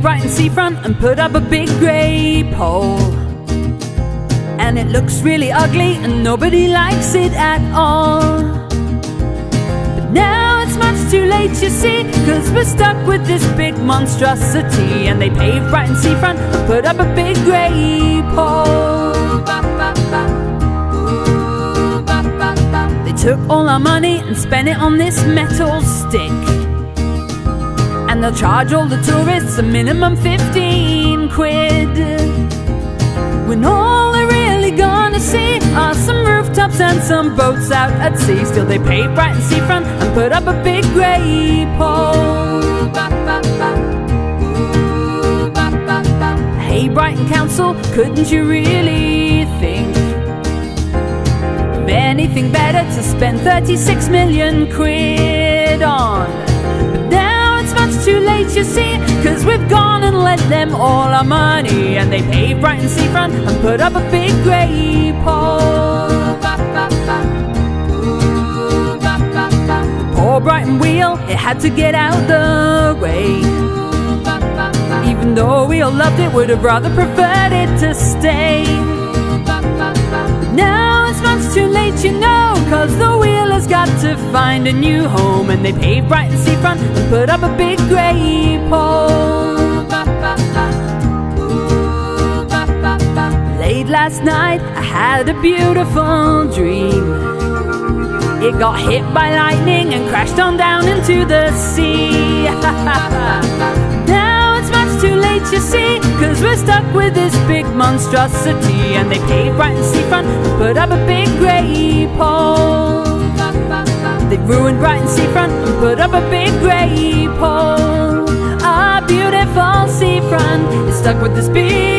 paved Brighton seafront and put up a big grey pole. And it looks really ugly and nobody likes it at all. But now it's much too late, you see, 'cause we're stuck with this big monstrosity. And they paved Brighton seafront and put up a big grey pole. They took all our money and spent it on this metal stick. And they'll charge all the tourists a minimum 15 quid. When all they're really gonna see are some rooftops and some boats out at sea. Still they paved Brighton seafront and put up a big grey pole. Hey Brighton Council, couldn't you really think of anything better to spend 36 million quid on? But now it's much too late, you see, 'cause we've gone and lent them all our money. And they paved Brighton seafront and put up a big grey pole. The poor Brighton wheel, it had to get out the way. Even though we all loved it, would have rather preferred it to stay. But now it's much too late, you know, 'cause the wheel has got to find a new home. And they paved Brighton seafront and put up a big grey pole. Late last night I had a beautiful dream. It got hit by lightning and crashed on down into the sea. Now it's much too late, you see, 'cause we're stuck with this big monstrosity. And they paved Brighton seafront and put up a big grey pole. They ruined Brighton seafront and put up a big grey pole. Our beautiful seafront is stuck with this big